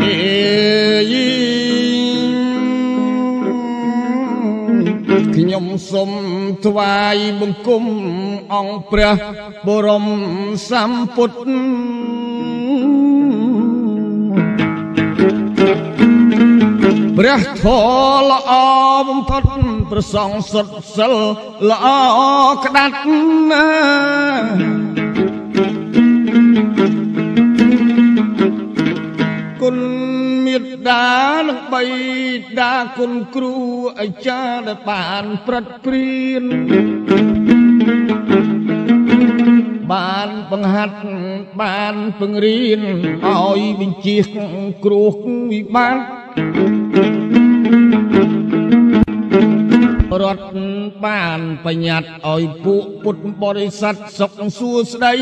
ខ្ញុំសូមថ្វាយបង្គំអង្គព្រះបរមសម្ពុទ្ធព្រះធម៌ល្អបំផុតប្រសងសុទ្ធសិលល្អក្តាត់ណាគុណមេត្តានិងបិតាគុណគ្រូអាចារ្យដែលបានប្រឹកព្រៀនបានបង្ហាត់បានបង្រៀនឲ្យវិជ្ជាគ្រោះវិបត្តិរត់បានបញ្ញត្តិឲ្យពួកពុទ្ធបរិស័ទសុខសួស្តី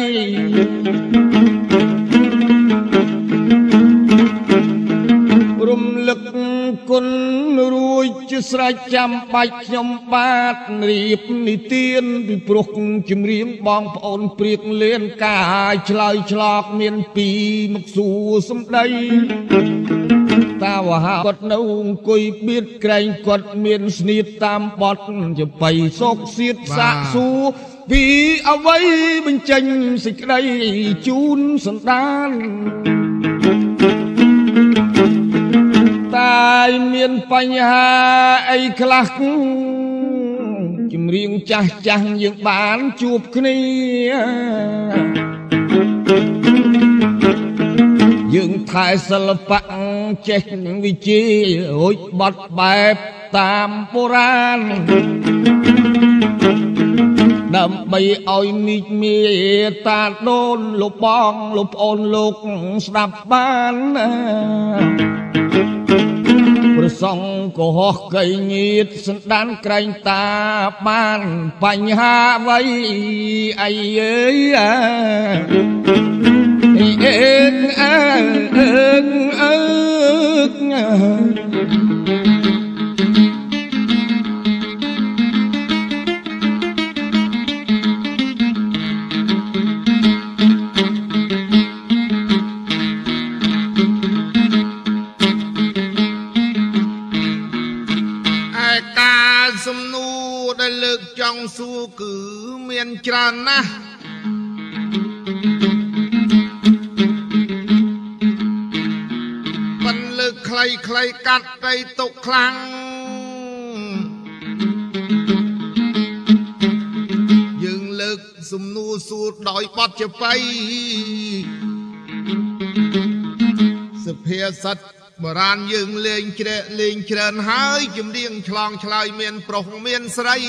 រំលឹកគុណរួចជាស្រេចចាំបាច់ខ្ញុំបាទរៀបនិទានពីព្រោះជំរាបបងប្អូនព្រៀកលៀនកាយឆ្លើយឆ្លកមានពីរមកសួរសំដីតាវហាគាត់នៅអង្គុយបៀតក្រែងគាត់មានស្នៀតតាមបត់ជាបៃសោកសៀតសាកសួរពីអ្វីបញ្ចេញសេចក្តីជូនសន្តានតែមានបញ្ហាអីខ្លះចម្រៀងចាស់ចាស់យើងបានជួបគ្នាយើងថែសិល្បៈចេះវិជ្ជារួចបត់បែបតាមបុរាណដើម្បីឲ្យមីកមេតាដូនលោកបងលោកប្អូនលោកស្ដាប់បានប្រសងកុហកកៃងៀតសន្តានក្រែងតាបានបញ្ហាអ្វីអីអើយអើកអើកអើកសំណួរដែលលើកចង់សួរគឺមានច្រើនណាស់ប៉ុន្តែលើកខ្លីៗកាត់ទៅទុកខ្លាំងយើងលើកសំណួរសួរដោយបទចបៃសុភាសិតបុរាណយើងលេងច្រើនហើយចម្រៀងឆ្លងឆ្លើយមានប្រុសមានស្រី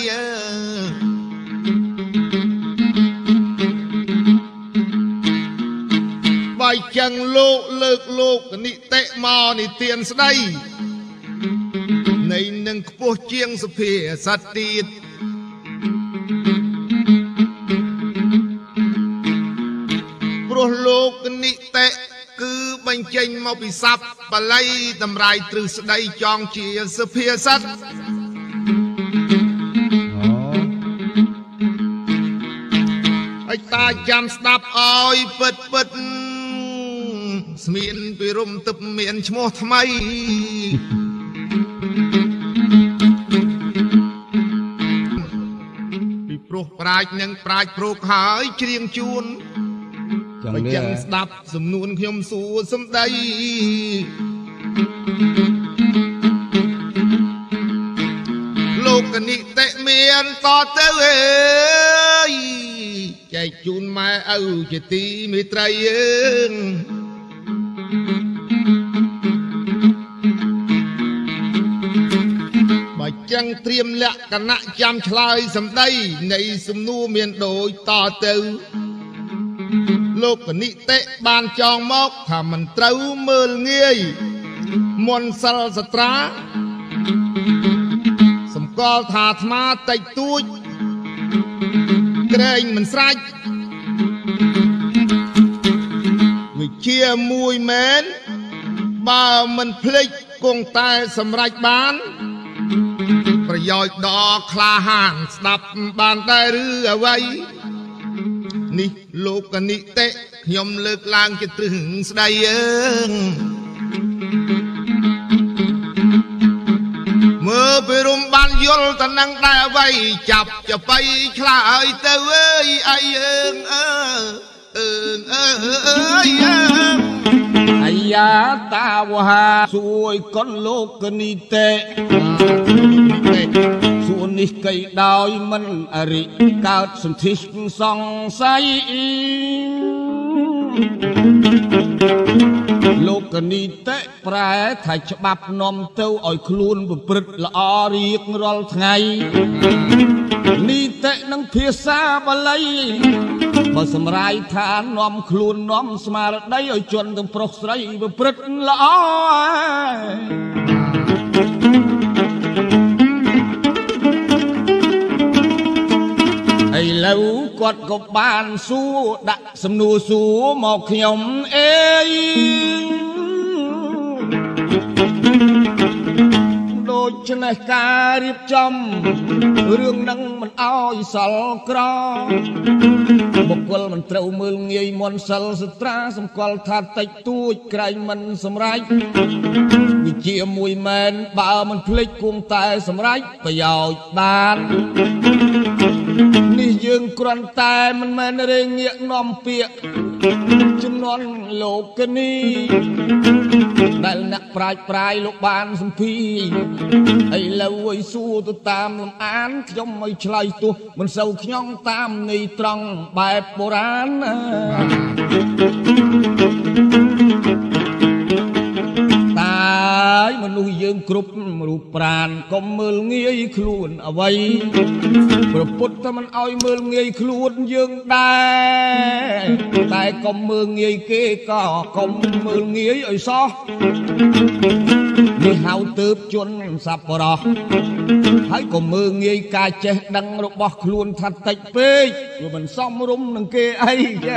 បើចឹងលោកលើកលោកនិតិមកនិទានស្ដីនៃនឹងខ្ពស់ជាងសុភាសិតទៀតព្រោះលោកនិតិគឺបញ្ចេញមកពីស័ព្ទបាលីតម្រាយទ្រឹស្ដីចងជាសុភាសិតឲ្យតាចាំស្ដាប់ឲ្យពិតស្មានពីរំទឹកមានឈ្មោះថ្មីពីព្រោះប្រាជ្ញនិងប្រាជ្ញប្រុកហើយច្រៀងជួនបើចឹងស្ដាប់សំនួនខ្ញុំសួរសំដីលោកនិតិមានតទៅអើយចែកជូនម៉ែឪជាទីមេត្រីបើចឹងត្រៀមលក្ខណៈចាំឆ្លើយសំដីនៃសំណួរមានដូចតទៅលោកនិតិបានចងមកថាមិនត្រូវមើលងាយមន្តសិលសត្រាសម្គាល់ថាអាត្មាតិចតួចក្រែងមិនស្រេចវិជាមួយមែនបើមិនភ្លេចគង់តែសម្រេចបានប្រយោជន៍ដ៏ក្លាហានស្ដាប់បានតែឬអ្វីនេះលោកនិតិខ្ញុំលើកឡើងជាទ្រឹស្ដីយល់តនឹងដែរអ្វីចាប់ចបៃឆ្លើយទៅអើយអាយអាយ៉ាតាវហាសួយកូនលោកនីតេសួននេះកៃដោយមិនអរិកើតសន្ធិសង្ស័យលោកនីតេប្រែថាច្បាប់នាំទៅឲ្យខ្លួនប្រព្រឹត្តល្អរៀងរាល់ថ្ងៃនីតេនឹងភាសាបាលីបើសម្រាយថានាំខ្លួននាំស្មារតីឲ្យជន់ទាំងប្រុសស្រីប្រព្រឹត្តល្អឥឡូវគាត់ក៏បានសួរដាក់សំណួរសួរមកខ្ញុំអេដូច្នេះការរៀបចំរឿងនឹងមិនអោយសល់ក្របុគ្គលមិនត្រូវមើលងាយមន្តសិលស្ត្រាសម្គាល់ថាតិចតួចក្រែងមិនសម្រេចវិជាមួយមែនបើមិនភ្លេចគង់តែសម្រេចប្រយោជន៍បាននេះយើងគ្រាន់តែមិនមែនរែងងាកនាំពាក្យចំនួនលោកនីដែលអ្នកប្រាជ្ញប្រាយលោកបានសម្ភាឥឡូវឲ្យសួរទៅតាមលំអានខ្ញុំឲ្យឆ្លើយទោះមិនសូវខ្ញុំតាមន័យត្រង់បែបបុរាណតាយមនុស្សយើងគ្រប់រូបប្រាណកុំមើលងាយខ្លួនអ្វីព្រះពុទ្ធតែមិនឲ្យមើលងាយខ្លួនយើងដែរតែកុំមើលងាយគេក៏កុំមើលងាយឲ្យសោះនេះហៅទើបជន់សប្បុរសហើយកុំមើលងាយការចេះដឹងរបស់ខ្លួនថាតិចពេកវាមិនសមរម្យនឹងគេអីចា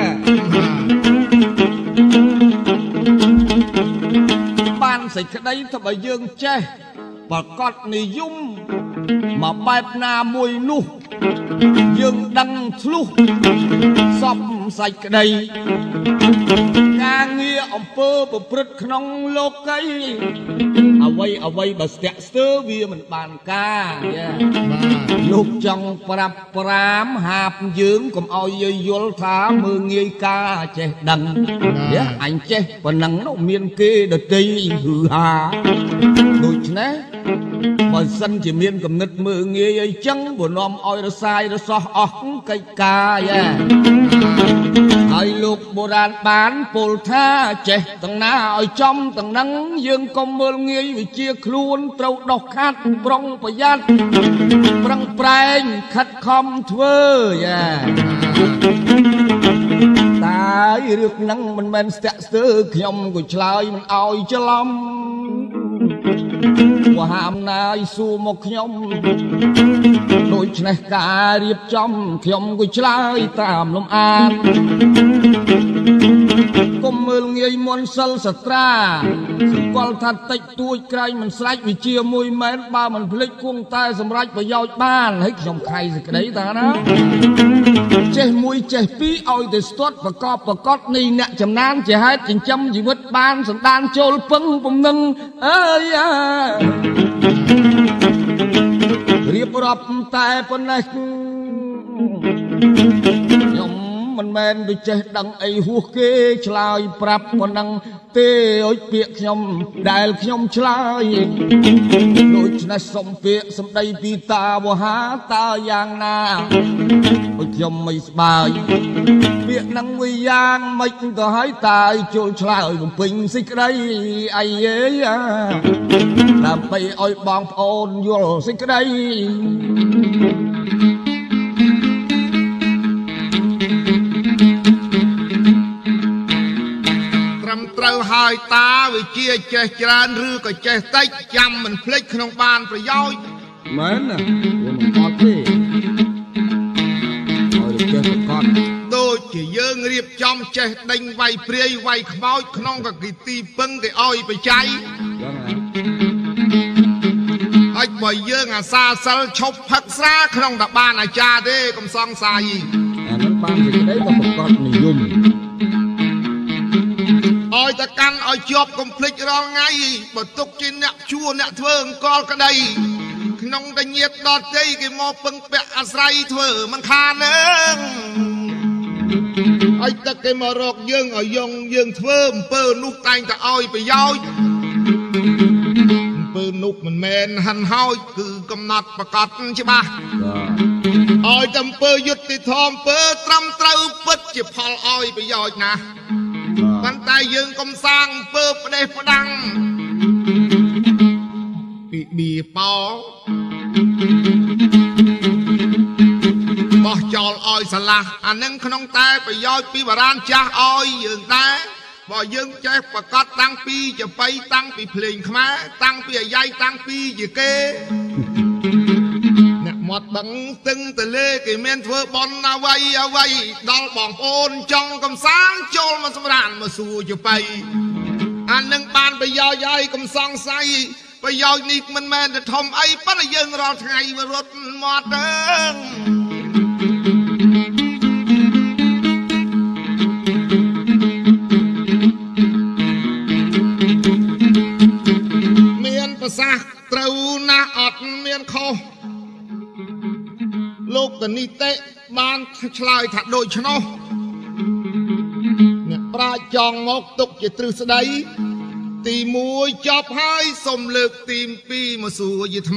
បានសេចក្តីថាបើយើងចេះប្រកបនិយមមកបែបណាមួយនោះយើងដឹងធ្លុះសពសេចក្តីការងារអំពើប្រព្រឹត្តក្នុងលោកីអ្វីបើស្ទាក់ស្ទើរវាមិនបានការលោកចង់ប្រាប់ប្រាមហាបយើងកុំឲ្យយើងយល់ថាមើងងាយការចេះដឹងអញចេះប៉ុណ្ណឹងនោះមានគេដទៃហឺហាដូច្នេះបើសិនជាមានគំនិតមើងងាយអីចឹងវានាំឲ្យរសាយរសោះអស់កិច្ចការហើយលោកបុរាណបានពោលថាចេះទាំងណាឲ្យចំទាំងហ្នឹងយើងកុំមើលងាយវិជាខ្លួនត្រូវដោះខាត់ប្រុងប្រយ័ត្នប្រឹងប្រែងខិតខំធ្វើតែរឿងហ្នឹងមិនមែនស្ទាក់ស្ទើរខ្ញុំក៏ឆ្លើយមិនឲ្យច្រឡំវហាមណាយសួរមកខ្ញុំដូច្នេះការរៀបចំខ្ញុំក៏ឆ្លើយតាមលំអានកុំមើលងាយមន្តសិលស្ត្រាសម្គាល់ថាតិចតួចក្រែងមិនស្រេចវិជាមួយមែនបើមិនភ្លេចគង់តែសម្រេចប្រយោជន៍បានហើយខ្ញុំខៃសេចក្តីតាណាចេះមួយចេះពីរឲ្យទៅស្ទាត់ប្រកបនៃអ្នកចំណានជាហេតុចិញ្ចឹមជីវិតបានសន្តានចូលពឹងពំនឹងអើយរៀបរាប់តែប៉ុណ្ណេះខ្ញុំមិនមែនទៅចេះដឹងអីហួសគេឆ្លើយប្រាប់ប៉ុណ្ណឹងទេអុយពាក្យខ្ញុំដែលខ្ញុំឆ្លើយដូច្នេះសុំពាក្យសម្ដីពីតាវហាតើយ៉ាងណាអុយខ្ញុំមិនស្បើយពាក្យនឹងវាយ៉ាងម៉េចទៅឲ្យតាចូលឆ្លើយបំពេញសេចក្តីអីដើម្បីឲ្យបងប្អូនយល់សេចក្តីត្រូវហើយតាវិជាចេះច្រើនឬក៏ចេះតិចចាំមិនភ្លេចក្នុងបានប្រយោជន៍មែនណាវាមិនអត់ទេឲ្យចេះប្រកបដូចជាយើងរៀបចំចេះដេញវាយព្រាយវាយខ្មោចក្នុងកគិទីពឹងគេឲ្យបច្ច័យហើយបើយើងអាសាសិលឈប់ផឹកស្រាក្នុងតបានអាចារ្យទេកុំសង្ស័យអានឹងបានសេចក្តីក៏ប្រកបនិយមឲ្យតកាន់ឲ្យជាប់កុំភ្លេចរាល់ថ្ងៃបើទុកជាអ្នកជួអ្នកធ្វើអង្គលក្តី nông ta nhiệt đọt dây cái mò bưng bẹ say thởมันขาดนึงไอ้ตะcái mò rọc dương ở dương thơm pơ nút tay ta oiไปย้อยปืนนุกมันแมนหันห้อยคือกำนัดประกาศใช่ปะอ้อยจำเปิดยุติธรรมเปิดตรำเตาเปิดจีบพอลอ้อยไปย่อยนะมันตายยืงกำสร้างเปิดประเดประดังบีปอบอกจอลอ้อยสละอันนั้นขนมตายไปย่อยปีบารานจ้าอ้อยยืงตายบ่យើងចេះប្រកាសតាំងពីจะไปតាំងពីភ្លេងខ្មែរតាំងពីអាយ៉ៃតាំងពីជាគេអ្នកមកដឹងស្ទឹងតលេគេមានធ្វើបន់អ្វីដល់បងប្អូនចង់កំសាន្តចូលមកសម្រានមកសួរជាបៃអានឹងបានប្រយោជន៍ហើយកុំសង្ស័យប្រយោជន៍នេះមិនមែនតែធំអីប៉ុន្តែយើងរាល់ថ្ងៃមករត់មកទៅประสาตรูนาอดเมียนคอโลกตนิเตะบานชลายถัดโดยชนเนี่ยปลาจองมกตกจะตรึสไดตีมวยจอบให้สมเลิกตีมปีมาสู่ยี่ทำไม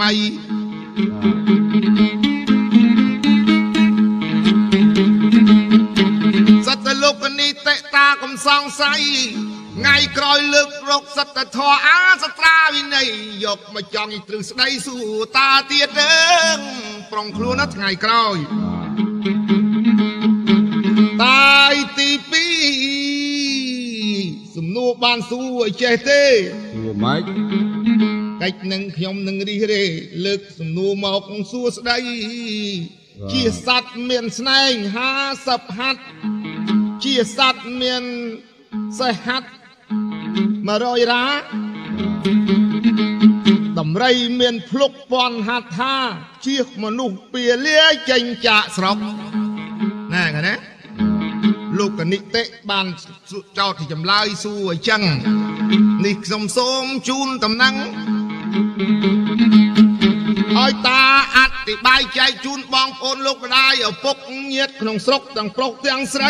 สัตว์โลกตนิเตะตากำซองใสไงกรอยเลือกรกสัตว์ทออาสตราวินัยยกมาจองอีตรึสได้สู่ตาเตียเดิงปรองครัวนัดไงกรอยตายตีปีสมนูบานสู้เจเต้cách nâng khiom nâng đi rê lực sum nu mọc xua đây chia sắt miền snai ha sập hạt chia sắt miền say hạt mà rồi ra đầm ray miền phúc pon hạt ha chiếc mà nụ bìa lia chanh chạ sọc nè cái đấyลูกกันนิเตะบานเจ้าที่จำลายสู้จังนิกสมสมจูนตำนังอ้อยตาอัดติบายใจจูนบองโอนลูกได้เอาปกเงียดขนมสกต่างปลอกเตียงใส่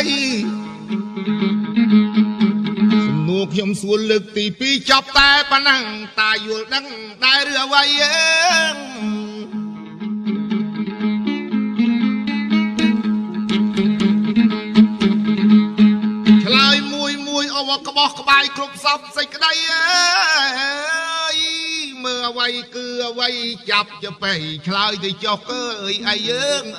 สนุกยมส่วนลึกตีปีจับแต่ปนังตายอยู่ดังได้เรือไว้เองเอาว่ากระบอกกระบายครบซับใส่กระไดเมื่อไว้เกลือไว้จับจะไปคลายที่จอกไอ้เยิง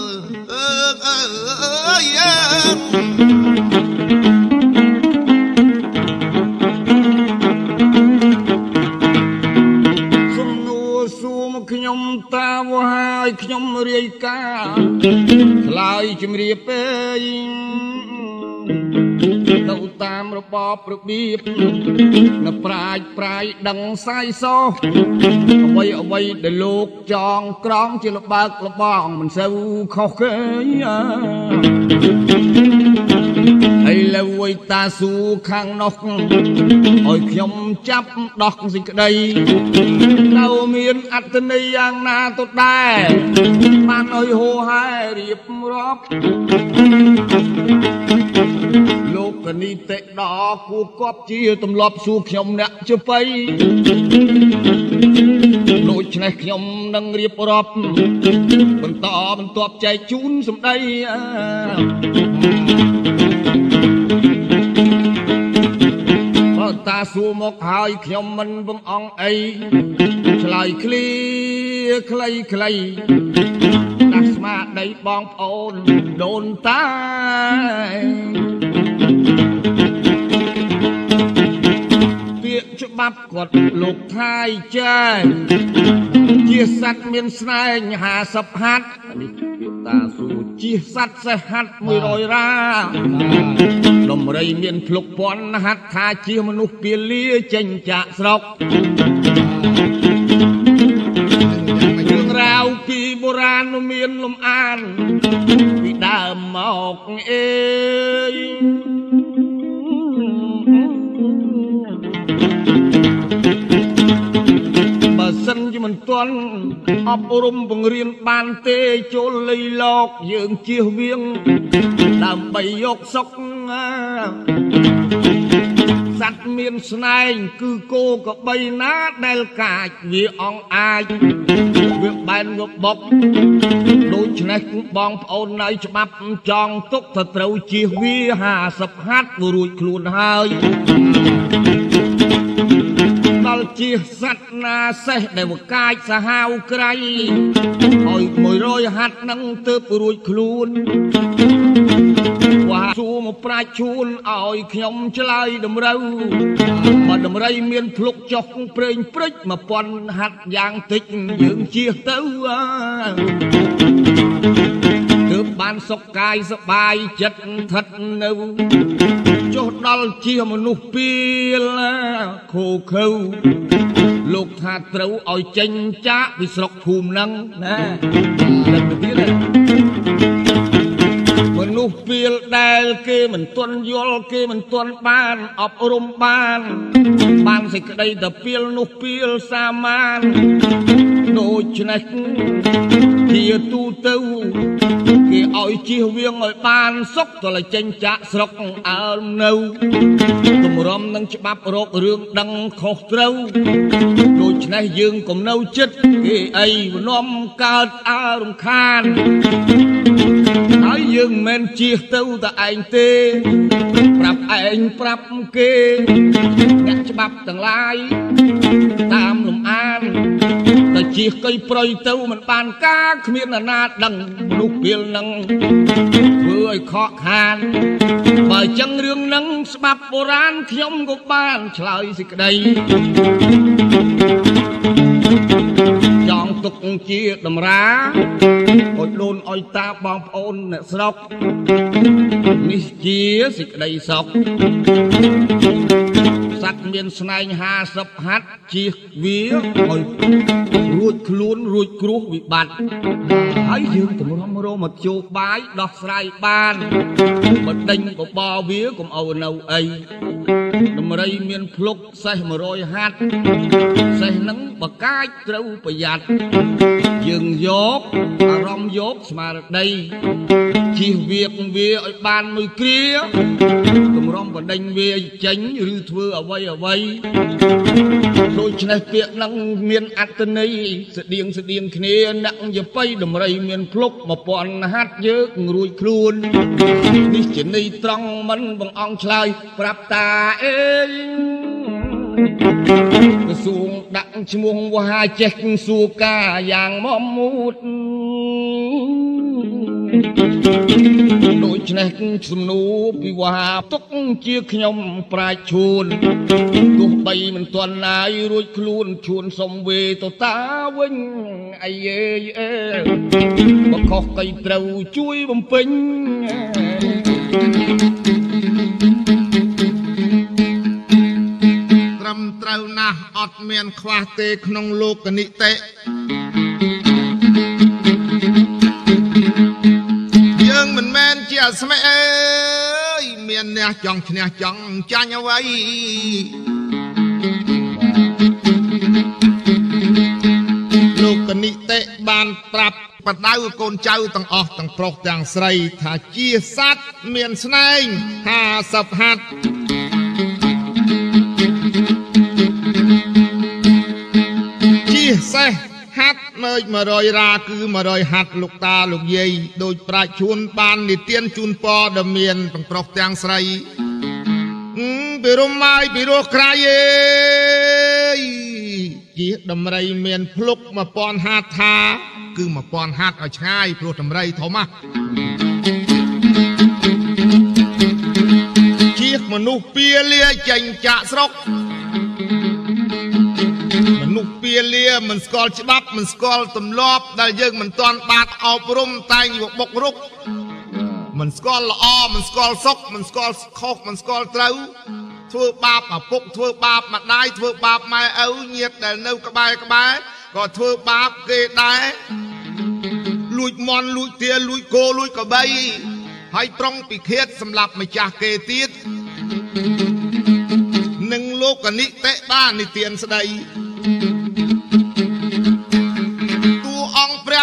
สมนูสูมขยมตาวายขยมเรียกาคลายจมเรียเปยเราตามระบอบระเบียบนับปลายดังไซโซเอาไว้เดลูกจองกรองจิระบากระบองมันเซลเขาเคยไอ้เลวตาสู่ข้างนอกอ้อยขยมจับดอกสิ่งใดเรามีอัตนิยังนาตุดได้มันอ้อยโหให้เรียบรอบลูกกันนี่เตะดอกกูกอบจีตำลอบสู่ขยมเนี่ยจะไปโดยในขยมนั่งเรียบรอบมันตอบใจจุนสมได้พอตาสู่หมกหายขยมมันบังอ่องไอคลายคลายนักสมาได้บองโอนโดนตายเปียฉบับกดลูกไทยใจเจียสัตเมียนสไนหาสับหัดอันนี้เปียตาสู่เจียสัตเสหัดมือรอยราลมไรเมียนพลุกปอนหัดทาเจียมนุษย์เปียเลี้ยเจงจะสรกราวปีโบราณเมียนลมอ่านปีดามออกเองบาสันจะมមិនទាន់អប់រំបង្រៀនបានទេចូលលៃលោកយើងជៀសវាងដើម្បីយកសុខសត្វមានស្នែងគឺគោក្របីណាដែលកាចវាអង្អាចវាបែនវាបុកដូច្នេះបងប្អូននៅច្បាប់ចងទុកទៅត្រូវជៀសវា50ហាត់រួចខ្លួនហើយដល់ជៀសសត្វណាសេះដែលវាកាចសាហាវក្រៃឲ្យ100ហាត់នឹងទើបរួចខ្លួនว่าជួមកប្រាជ្ញជួនឲ្យខ្ញុំឆ្លើយតម្រូវបើដំរីមានភ្លុកចុះព្រេងព្រិច1000ហាត់យ៉ាងតិចយើងជៀសទៅទើបបានសុខកាយសប្បាយចិត្តស្ថិតនៅចុះដល់ជាមនុស្សពីលខូខើលោកថាត្រូវឲ្យចេញចាកពីស្រុកភូមិហ្នឹងណាដឹងទៅទៀតមនុស្សពីលដែលគេមិនទាន់យល់គេមិនទាន់បានអប់រំបានសេចក្តីតែពីលនោះពីលសាមានដូច្នេះជាទូទៅគេឲ្យជៀសវាងឲ្យបានសុខទៅតែចេញចាក់ស្រុកអើនៅគម្រំនឹងច្បាប់រករឿងដឹងខុសត្រូវដូច្នេះយើងកុំនៅចិត្តគេអីនាំកើតអរំខានហើយយើងមិនជៀសទៅតែឯងទេប្រាប់ឯងប្រាប់គេអ្នកច្បាប់ទាំងឡាយតាមលំអានតែជៀសកុយប្រយទៅមិនបានការគ្មានអាណាដឹងនោះពេលនឹងធ្វើឲ្យខកខានបើចឹងរឿងនឹងស្បាប់បុរាណខ្ញុំក៏បានឆ្លើយសេចក្តីចង់ទុកជាតម្រាឲ្យដូនឲ្យតាបងប្អូនអ្នកស្រុកនេះជាសេចក្តីសុខសត្វមានស្នែង50ហាត់ជៀសវាឲ្យរួចខ្លួនរួចគ្រោះវិបត្តិហើយយើងទម្រាំរមធ្យោបាយដោះស្រាយបានបណ្ដេញបបរវាកុំឲ្យនៅអីដំរីមានភ្លុកសេះ100ហាត់សេះនឹងបកាចត្រូវប្រយ័ត្នយើងយកអារម្មណ៍យកស្មារតីជៀសវាឲ្យបានមួយគ្រាទម្រាំបណ្ដេញវាចេញឬធ្វើអ្វីដូច្នេះពាក្យនឹងមានអត្ថន័យស្តៀងគ្នាអ្នកយបៃដំរីមានភ្លុក1000ហាត់យើងរួចខ្លួននេះជាន័យត្រង់មិនបងអង្គឆ្លើយប្រាប់តាអេក្រសួងដាក់ឈ្មោះវហាចេះសួរការយ៉ាងមមូតដូច្នេះសំណួរពីវហាទុកជាខ្ញុំប្រាជ្ញឈួនទោះបីមិនទាន់ណាយរួចខ្លួនឈួនសុំវេទៅតាវិញអីអេបើខុសកៃត្រូវជួយបំពេញត្រឹមត្រូវណាស់អត់មានខ្វះទេក្នុងលោកនិតិយើងមិនមែនជាស្មេអើយមានអ្នកចង់ឈ្នះចង់ចាញ់អ្វីលោកនិតិបានប្រាប់បដៅកូនចៅទាំងអស់ទាំងប្រុសទាំងស្រីថាជាសត្វមានស្នែង50ហាត់ជាសេះហាត់នៅ100រាគឺ100ហាត់លោកតាលោកយាយដោយប្រាជ្ញជួនបាននិទានជូនពរដ៏មានទាំងប្រុសទាំងស្រីពីរំមាយពីរោះក្រៃអេជាដំរីមានភ្លុក1000ហាត់ថាគឺ1000ហាត់ឲ្យឆ្ងាយព្រោះដំរីធំជាមនុស្សពាលាចេញចាក់ស្រុកមនុស្សពាលាមិនស្គាល់ច្បាប់មិនស្គាល់ទម្លាប់ដែលយើងមិនទាន់បានអប់រំតែងបុករុកមិនស្គាល់ល្អមិនស្គាល់សុខមិនស្គាល់ខុសមិនស្គាល់ត្រូវធ្វើបាបឪពុកធ្វើបាបម្ដាយធ្វើបាបម៉ែឪញាតិដែលនៅក្បែរក៏ធ្វើបាបគេដែរលួចមន់លួចទាលួចគោលួចក្របីហើយប្រុងពិឃាតសម្រាប់ម្ចាស់គេទៀតនឹងលោកនិតិបាននិទានស្ដី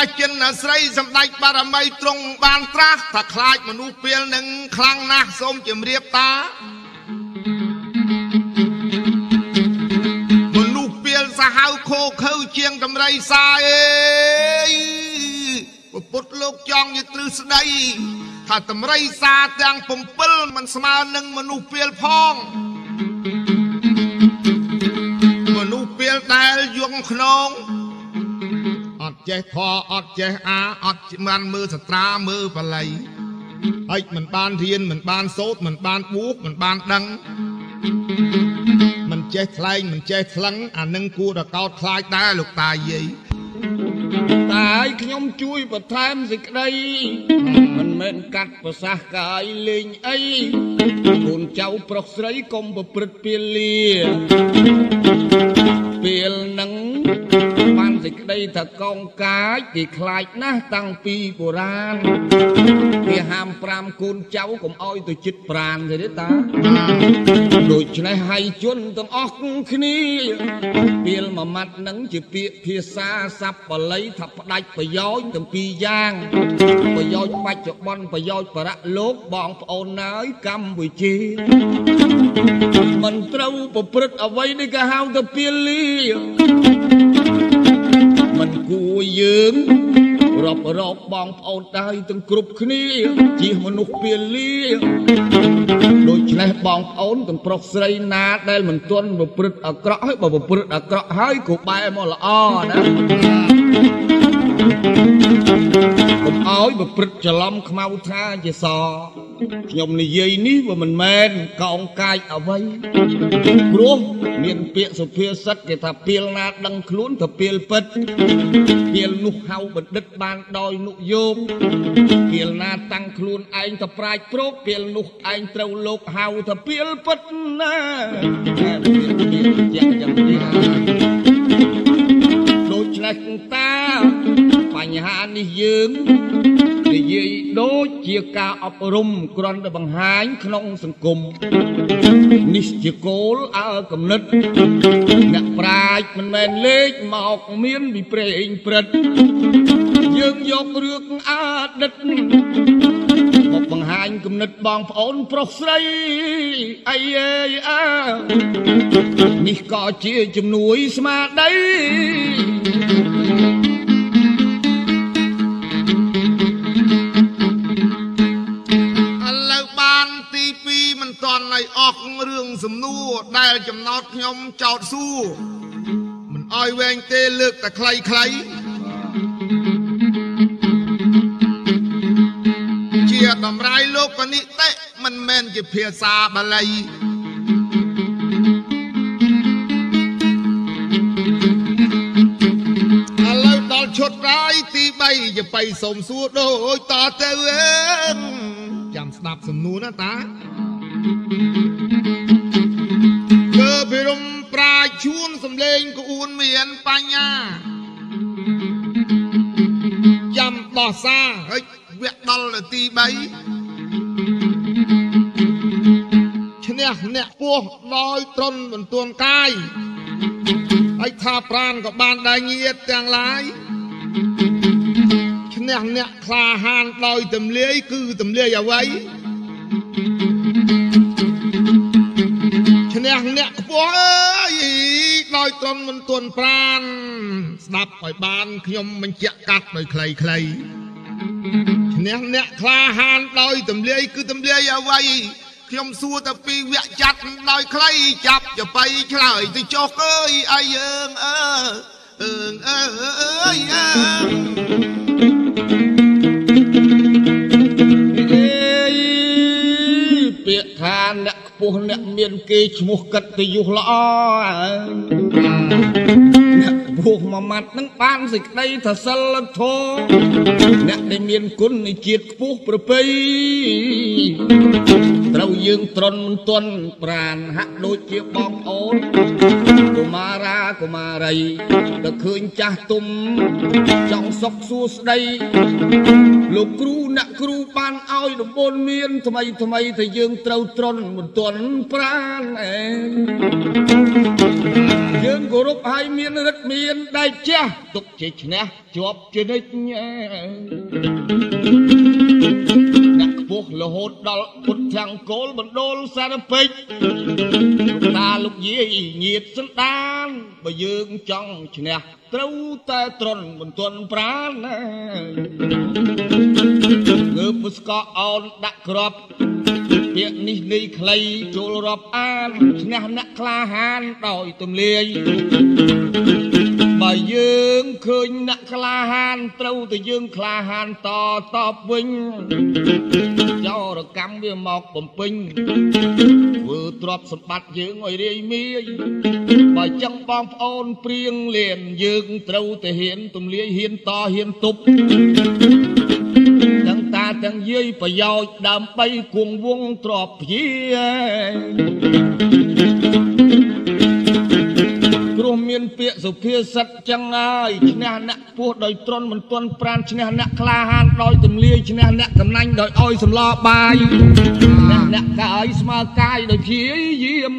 ចិនអាស្រ័យសម្ដេចបារមីទ្រង់បានត្រាស់ថាខ្លាចមនុស្សពេលនឹងខ្លាំងណាស់សូមជម្រាបតាមនុស្សពេលសាហាវខោខើជាងតម្រៃសាអេពុទ្ធលោកចង់និយាយទ្រឹស្ដីថាតម្រៃសាទាំង7មិនស្មើនឹងមនុស្សពេលផងមនុស្សពេលដែលយងខ្នងអត់ចេះធေါ်អត់ចេះអាអត់បានមើលសត្រាមើលបល័យហើយមិនបានរៀនមិនបានសូត្រមិនបានបួសមិនបានដឹងមិនចេះថ្លែងមិនចេះថ្លឹងអានឹងគួរតែកោតខ្លាចដែរលោកតាយាយតែខ្ញុំជួយបន្ថែមសេចក្តីមិនមែនកាត់ប្រសាសន៍កាយលេងអីកូនចៅប្រុសស្រីកុំប្រព្រឹត្តពាលាពេលនឹងបានសេចក្តីថាកងកាយគេខ្លាចណាស់តាំងពីបុរាណគេហាម5កូនចៅកុំអោយទៅចិត្តប្រានទេតាដូច្នេះហើយជន់ទាំងអស់គ្នាពេលមួយម៉ាត់នឹងជាពាក្យភាសាស័ព្ទបាលីថាផ្ដាច់ប្រយោជន៍ទាំងពីរយ៉ាងប្រយោជន៍បច្ចុប្បន្នប្រយោជន៍បរៈលោកបងប្អូនណាយកម្ពុជាមិនត្រូវប្រព្រឹត្តអ្វីនេះគេហៅទៅពាលាមិនគួរយើងរាប់រកបងប្អូនដែរទាំងគ្រប់គ្នាជាមនុស្សពាលាដូច្នេះបងប្អូនទាំងប្រុសស្រីណាដែលមិនទាន់ប្រព្រឹត្តអាក្រក់ហើយបើប្រព្រឹត្តអាក្រក់ហើយក៏បែរមកល្អណាកុំឲ្យប្រព្រឹត្តច្រឡំខ្មៅថាជាសខ្ញុំនិយាយនេះវាមិនមែនកោងកាយអ្វីព្រោះមានពាក្យសុភាសិតគេថាពេលណាដឹងខ្លួនទៅពេលពិតពេលនោះហៅបណ្ឌិតបានដោយនុយោមពេលណាតាំងខ្លួនឯងទៅប្រាជ្ញព្រោកពេលនោះឯងត្រូវលោកហៅទៅពេលពិតណាដូច្នេះតាបញ្ហានេះយើងនិយាយដូចជាការអប់រំគ្រាន់តែបង្ហាញក្នុងសង្គមនេះជាគោលអើកំណត់អ្នកប្រាជ្ញមិនមែនលេខមកមានពីព្រេងព្រឹត្តយើងយករឿងអតីតមកបង្ហាញគំនិតបងប្អូនប្រុសស្រីអីអើនេះក៏ជាជំនួយស្មារតីឲ្យអស់រឿងសំណួរដែលចំណោទខ្ញុំចោទសួរមិនឲ្យវែងទេលើកតែខ្លីជាតម្រាយលោកនិតិមិនមែនជាភាសាបាលីឥឡូវដល់ឈុតរាយទី3ជាបៃសុំសួរដូចតទៅចាំស្ដាប់សំណួរណាតាធ្វើពិរមប្រាជ្ញជួនសំលេងក្អួនមានបញ្ញាចាំដោះសារហើយវគ្គដល់ទី3ឈ្នះអ្នកពោះដោយត្រន់មិនទួនកាយហើយថាប្រានក៏បានដែរញាតទាំងឡាយឈ្នះអ្នកក្លាហានដោយទម្លាយគឺទម្លាយអ្វីឈ្នះអ្នកខ្ពស់អើយដោយត្រន់មិនទាន់ប្រានស្ដាប់ឲ្យបានខ្ញុំបញ្ជាក់កាត់ដោយខ្លីឈ្នះអ្នកក្លាហានដោយទម្លាយគឺទម្លាយអ្វីខ្ញុំសួរតែពីវគ្គចាត់ដោយខ្លីចាប់ចបៃឆ្លើយទៅចុះអើយអាយពាក្យថាអ្នកខ្ពស់អ្នកមានគេឈ្មោះកិត្តិយសល្អអ្នកខ្ពស់មួយម៉ាត់នឹងបានសេចក្តីថាសិលធម៌អ្នកដែលមានគុណនៃជាតិខ្ពស់ប្រពៃត្រូវយើងត្រន់មិនទាន់ប្រានហាក់ដូចជាបងប្អូនកុមារាកុមារីទៅឃើញចាស់ទុំចង់សុខសួស្តីលោកគ្រូអ្នកគ្រូបានឲ្យដំបូន្មានថ្មីថាយើងត្រូវត្រន់មិនទាន់ប្រានយើងយើងគោរពឲ្យមានរិទ្ធមានដៃចាស់ទុកជាឈ្នះជាប់ជានិច្ចដាក់ខ្ពស់រហូតដល់ពុទ្ធទាំងគោលបណ្ដូលសារពេជ្រលោកតាលោកយាយញាតសន្តានបើយើងចង់ឈ្នះត្រូវតែត្រន់មិនទាន់ប្រាណណាងើបពុស្កអោនដាក់ក្របពាក្យនេះនៃខ្លីចូលរាប់អានឈ្នះអ្នកក្លាហានដោយទំលាយបើយើងឃើញអ្នកក្លាហានត្រូវតែយើងក្លាហានតវិញចោរកម្មវាមកបំពេញធ្វើទ្រព្យសម្បត្តិយើងឲ្យរាយមាយបើចឹងបងប្អូនព្រៀងលៀនយើងត្រូវតែហ៊ានទំលាយហ៊ានតហ៊ានទប់ទាំងតាទាំងយាយប្រយោជន៍ដើម្បីគង់វង្សទ្រព្យជាព្រោះមានពាក្យសុភាសិតចឹងហើយឈ្នះអ្នកពោះដោយទ្រន់មិនទាន់ប្រាណឈ្នះអ្នកក្លាហានដោយទម្លាយឈ្នះអ្នកកំណាញ់ដោយឲ្យសម្លបាយឈ្នះអ្នកកាយស្មើកាយដោយព្យាយាម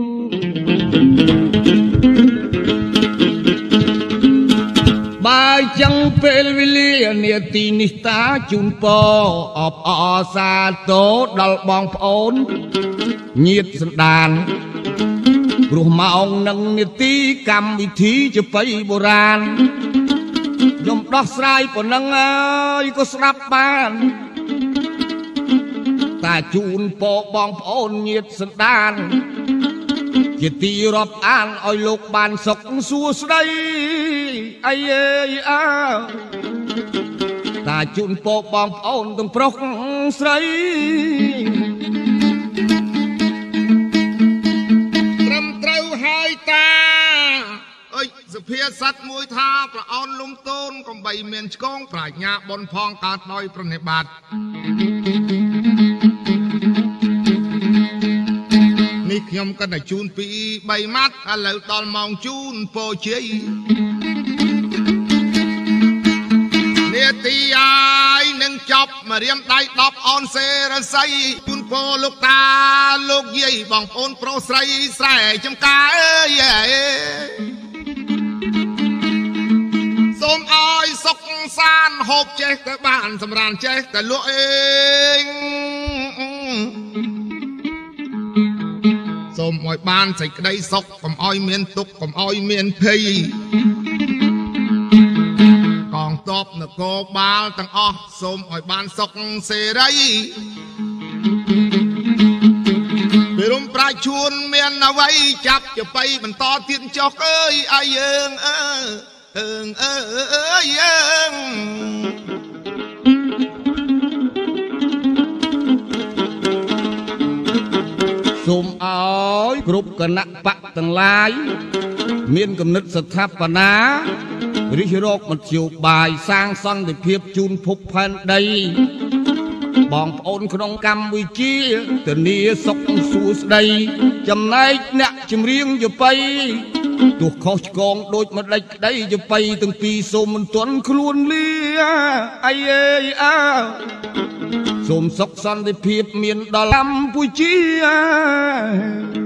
បាយចឹងពេលវេលានាទីនេះតាជូនពរអបអរសាទរដល់បងប្អូនញាតិសន្តានព្រោះម៉ោងនឹងនាទីកម្មវិធីជាបៃបុរាណខ្ញុំដោះស្រាយប៉ុណ្ណឹងហើយក៏ស្ដាប់បានតាជូនពរបងប្អូនញាតិសន្តានជាទីរាប់អានឲ្យលោកបានសុខសួស្ដីអីអើតាជូនពរបងប្អូនទាំងប្រុសស្រីត្រឹមត្រូវហើយតាអើយសុភាសិតមួយថាប្រអោនលំតូនកំបីមានឆ្កងប្រាជ្ញាបនផងកើតដោយប្រណិប័តនេះខ្ញុំក៏តែជូនពី3ម៉ាត់ឥឡូវដល់ម៉ោងជូនពរជ័យនាទីអាយនឹងចប់មករៀមដៃ10អូនសេរស័យជូនពរលោកតាលោកយាយបងប្អូនប្រុសស្រីស្រែចំការអើយសូមឲ្យសុខសានហូបចេះទៅបានសម្រានចេះតែលក់អេងសូមឲ្យបានសេចក្តីសុខកុំឲ្យមានទុក្ខកុំឲ្យមានភ័យកងទ័ពនគរបាលទាំងអស់សូមឲ្យបានសុខសេរីពីរំប្រាជ្ញជួនមានអ្វីចាប់ទៅបៃបន្តទៀតចុះអើយអាយយើងយើងសូមឲ្យគ្រប់គណៈបកទាំងឡាយមានគំនិតស្ថាបនារិះរកមធ្យោបាយសាងសន្តិភាពជូនភពផែនដីបងប្អូនក្នុងកម្ពុជាធានាសុខសួស្ដីចំណែកអ្នកចម្រៀងយបៃទោះខុសឆ្គងដូចម្ដេចក្តីយបៃទាំងពីរសូមមិនទាន់ខ្លួនលាអីអើសូមសុខសន្តិភាពមានដល់កម្ពុជា